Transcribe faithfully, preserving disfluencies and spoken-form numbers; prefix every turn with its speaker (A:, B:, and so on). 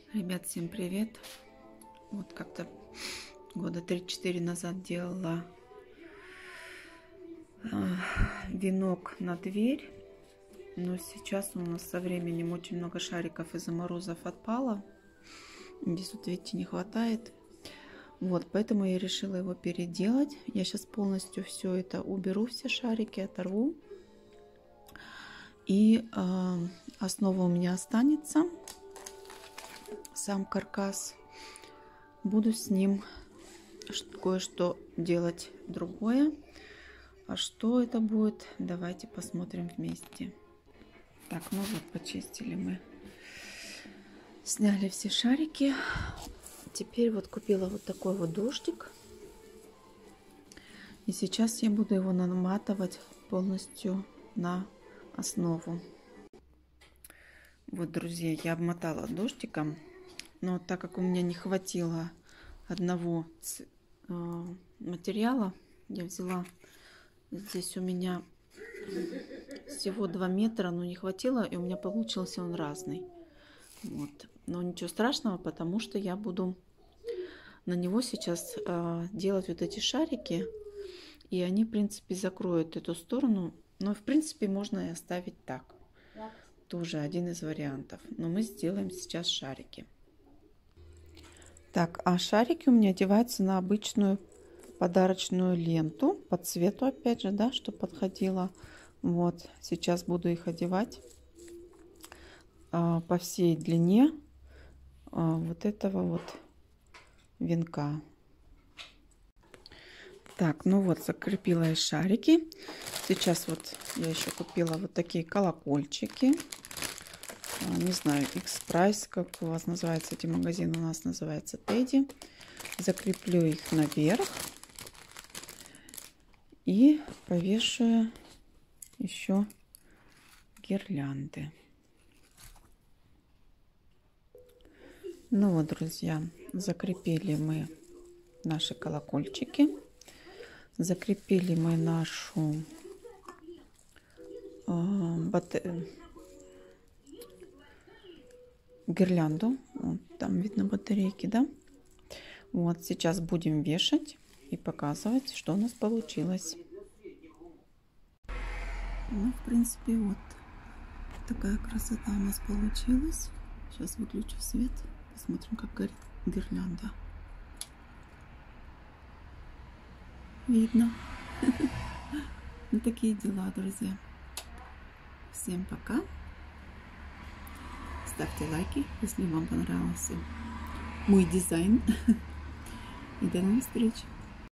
A: Ребят, всем привет! Вот как-то года три-четыре назад делала э, венок на дверь, но сейчас у нас со временем очень много шариков из-за морозов отпало. Здесь вот, видите, не хватает. Вот, поэтому я решила его переделать. Я сейчас полностью все это уберу, все шарики оторву. И э, основа у меня останется. Сам каркас. Буду с ним кое-что делать другое. А что это будет, давайте посмотрим вместе. Так, ну вот, почистили мы. Сняли все шарики. Теперь вот купила вот такой вот дождик. И сейчас я буду его наматывать полностью на основу. Вот, друзья, я обмотала дождиком. Но так как у меня не хватило одного материала, я взяла, здесь у меня всего два метра, но не хватило, и у меня получился он разный. Вот. Но ничего страшного, потому что я буду на него сейчас э, делать вот эти шарики, и они, в принципе, закроют эту сторону. Но, в принципе, можно и оставить так. Тоже один из вариантов. Но мы сделаем сейчас шарики. Так, а шарики у меня одеваются на обычную подарочную ленту по цвету, опять же, да, что подходило. Вот, сейчас буду их одевать а, по всей длине а, вот этого вот венка. Так, ну вот, закрепила я шарики. Сейчас вот я еще купила вот такие колокольчики. Не знаю, X-Price, как у вас называется эти магазины, у нас называется Teddy. Закреплю их наверх и повешаю еще гирлянды. Ну вот, друзья, закрепили мы наши колокольчики. Закрепили мы нашу э, батарею. Гирлянду. Вот, там видно батарейки, да? Вот, сейчас будем вешать и показывать, что у нас получилось. Ну, в принципе, вот такая красота у нас получилась. Сейчас выключу свет, посмотрим, как горит гирлянда. Видно. Ну, такие дела, друзья. Всем пока. Ставьте лайки, если вам понравился мой дизайн. И до новых встреч!